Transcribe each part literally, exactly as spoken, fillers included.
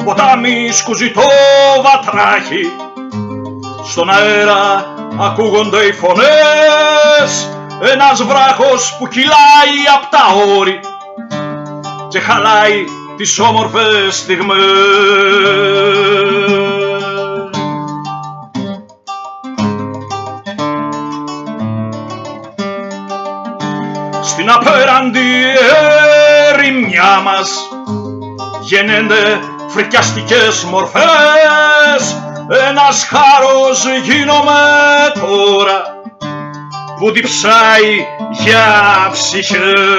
ποτάμι σκουζει το βατράχι, στον αέρα ακούγονται οι φωνές, ένας βράχος που κυλάει απ' τα όρη και χαλάει τις όμορφες στιγμές. Στην απέραντη ερημιά μας γεννένται φρικιαστικές μορφές, ένας χάρος γίνομαι τώρα που διψάει για ψυχές.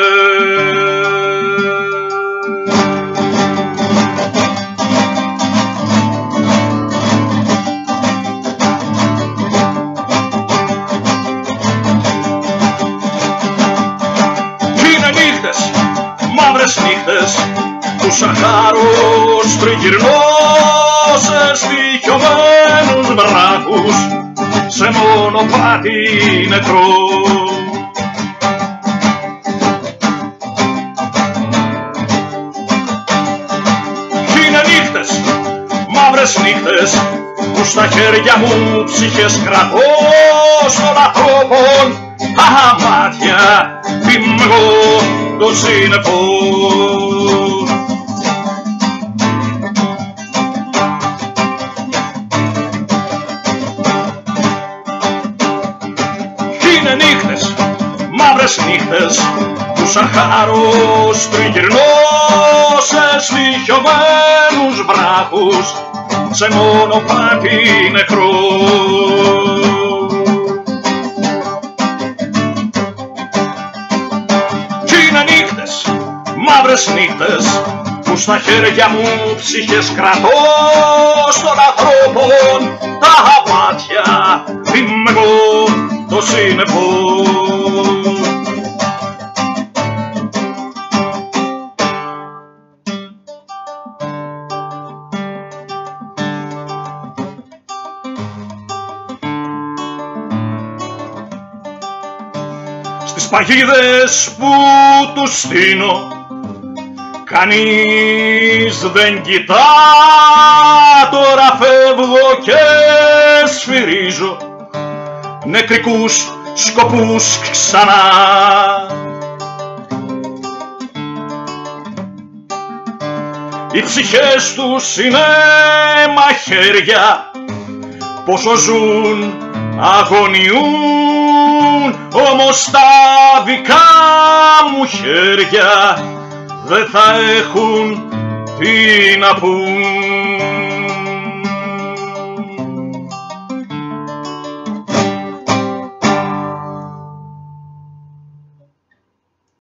Είναι νύχτες, μαύρες νύχτες, του σαχάρος τριγυρνώ σε στοιχειωμένους βράχους, σε μονοπάτι νεκρό. Είναι νύχτες, μαύρες νύχτες, που στα χέρια μου ψυχές κρατώ των ανθρώπων τα μάτια πιμγώ το σύννεφο. Είναι νύχτες, μαύρες νύχτες, που σαν χάρος τριγυρνώ σε στοιχειωμένους βράχους, σε μονοπάτι νεκρό. Είναι νύχτες, μαύρες νύχτες, που στα χέρια μου ψυχές κρατώ των ανθρώπων τα μάτια πιμγώ το σύννεφο. Στις παγίδες που τους στείνω κανείς δεν κοιτά, τώρα φεύγω και σφυρίζω νεκρικούς σκοπούς ξανά. Οι ψυχές τους είναι μαχαίρια, πόσο ζουν αγωνιούν, όμως τα δικά μου χέρια δεν θα έχουν τι να πούν.